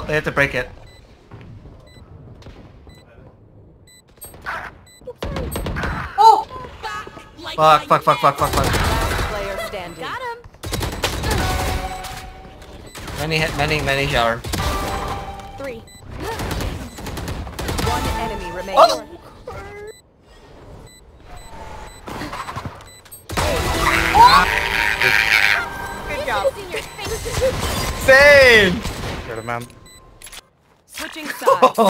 They have to break it. Oh! Fuck. Player standing. Got him. Many shower. 3. One enemy remaining. Oh! Good job. Insane! You're the man. Switching sides.